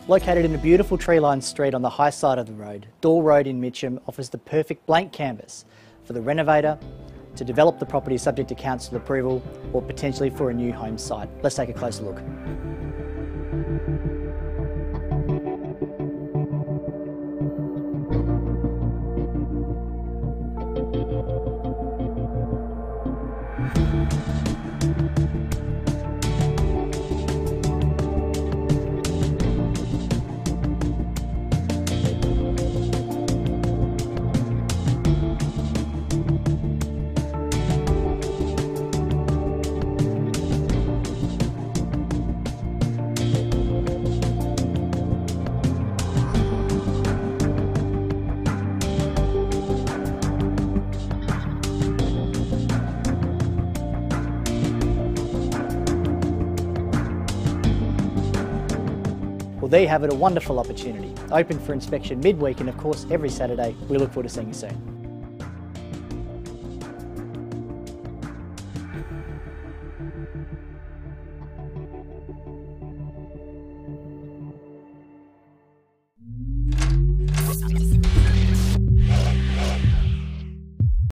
Located in a beautiful tree-lined street on the high side of the road, Dawe Road in Mitcham offers the perfect blank canvas for the renovator to develop the property subject to council approval or potentially for a new home site. Let's take a closer look. Well, there you have it, a wonderful opportunity. Open for inspection midweek and of course every Saturday. We look forward to seeing you soon.